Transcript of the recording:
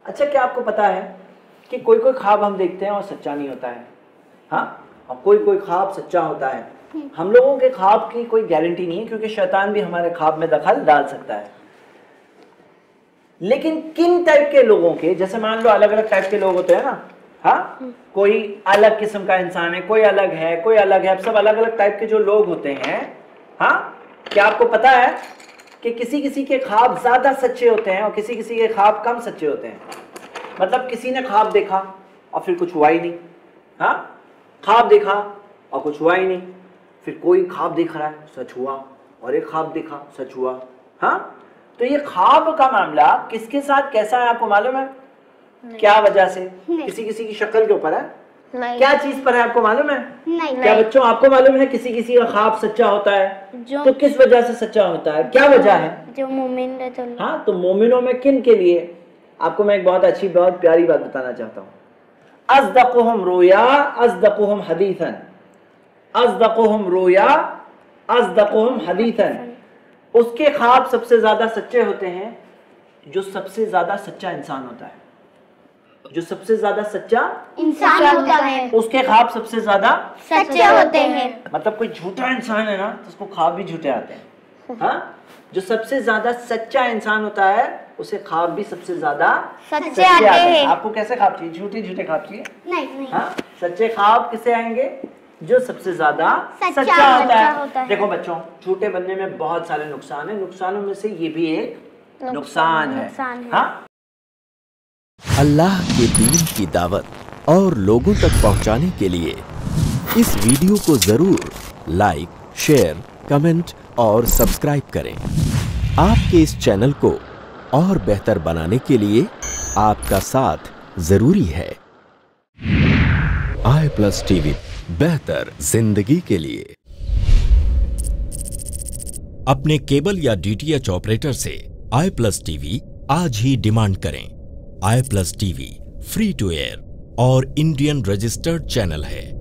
अच्छा, क्या आपको पता है कि कोई कोई ख्वाब हम देखते हैं और सच्चा नहीं होता है? हाँ, और कोई कोई ख्वाब सच्चा होता है। हम लोगों के ख्वाब की कोई गारंटी नहीं है, क्योंकि शैतान भी हमारे ख्वाब में दखल डाल सकता है। लेकिन किन टाइप के लोगों के, जैसे मान लो अलग अलग टाइप के लोग होते हैं ना, हाँ, कोई अलग किस्म का इंसान है, कोई अलग है, कोई अलग है, अब सब अलग अलग टाइप के जो लोग होते हैं, हाँ, क्या आपको पता है कि किसी किसी के ख्वाब ज्यादा सच्चे होते हैं और किसी किसी के ख्वाब कम सच्चे होते हैं? मतलब किसी ने ख्वाब देखा और फिर कुछ हुआ ही नहीं, हाँ, ख्वाब देखा और कुछ हुआ ही नहीं, फिर कोई ख्वाब देख रहा है सच हुआ, और एक ख्वाब देखा सच हुआ, हाँ। तो ये ख्वाब का मामला किसके साथ कैसा है आपको मालूम है? क्या वजह से? किसी किसी की शक्ल के ऊपर है, क्या चीज पर है आपको मालूम है? क्या बच्चों आपको मालूम है किसी किसी का ख्वाब सच्चा होता है? तो किस वजह से सच्चा होता है, क्या वजह है? जो मोमिन रहते हैं। हाँ, तो मोमिनों में किन के लिए? आपको मैं एक बहुत अच्छी बहुत प्यारी बात बताना चाहता हूँ। अज़दक़ुहुम रोया अज़दक़ुहुम हदीसन, अज़दक़ुहुम रोया अज़दक़ुहुम हदीसन। उसके ख्वाब सबसे ज्यादा सच्चे होते हैं जो सबसे ज्यादा सच्चा इंसान होता है। जो सबसे ज्यादा सच्चा इंसान होता है उसके ख्वाब सबसे ज्यादा सच्चे होते हैं। मतलब कोई झूठा इंसान है ना तो उसको ख्वाब भी झूठे आते हैं, हाँ। जो सबसे ज्यादा सच्चा इंसान होता है उसे ख्वाब भी सबसे ज्यादा सच्चे आते हैं। आपको कैसे ख्वाब चाहिए? झूठे झूठे ख्वाब चाहिए? नहीं। हाँ, सच्चे ख्वाब किसे आएंगे? जो सबसे ज्यादा सच्चा होता है। देखो बच्चों, झूठे बनने में बहुत सारे नुकसान है, नुकसानों में से ये भी एक नुकसान है। हाँ? अल्लाह के दीन की दावत और लोगों तक पहुंचाने के लिए इस वीडियो को जरूर लाइक, शेयर, कमेंट और सब्सक्राइब करें। आपके इस चैनल को और बेहतर बनाने के लिए आपका साथ जरूरी है। i+ TV, बेहतर जिंदगी के लिए। अपने केबल या DTH ऑपरेटर से i+ TV आज ही डिमांड करें। i+ TV free to air और इंडियन रजिस्टर्ड चैनल है।